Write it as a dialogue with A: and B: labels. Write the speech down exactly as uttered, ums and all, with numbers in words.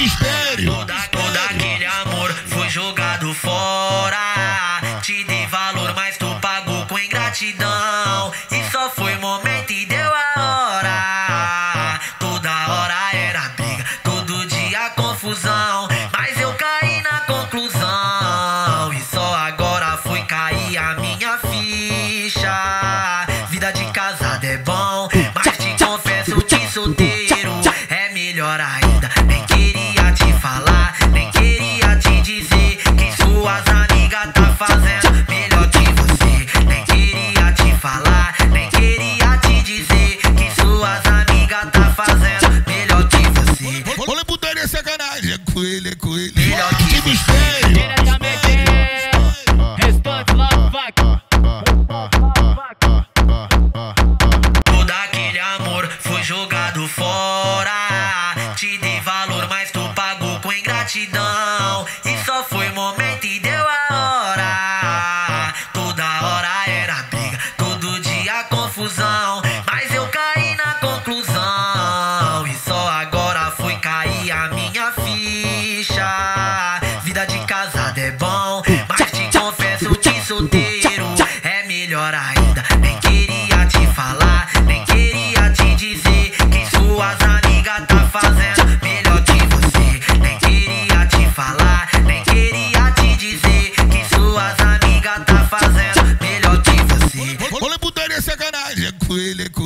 A: mistério.
B: Toda, todo aquele amor foi jogado fora. Te dei valor, mas tu pagou com ingratidão. E só foi momento e deu a hora. Toda hora era briga, todo dia confusão. Mas eu caí na conclusão. E só agora foi cair a minha ficha. Vida de casado é bom, mas te confesso que solteiro é melhor ainda. Nem queria te falar, nem queria te dizer que suas amigas tá fazendo melhor que você. Nem queria te falar, nem queria te dizer que suas amigas tá fazendo melhor que você.
A: Olha putaria, sacanagem. É com ele, é com ele.
B: Melhor que
A: Que mistério.
C: Diretamente, restante logo vai.
B: todo aquele amor foi jogado fora. Te dei valor, mas tu pagou com ingratidão. E só foi momento e deu a hora. Toda hora era briga, todo dia confusão. Mas eu caí na conclusão. E só agora foi cair a minha ficha. Vida de casado é bom, mas te confesso que solteiro é melhor ainda. Nem queria te falar, nem queria te dizer que suas amigas tá fazendo melhor que você. Nem queria te falar, nem queria te dizer que suas amigas tá fazendo melhor que você.
A: Olha putaria, sacanagem. É com ele, é com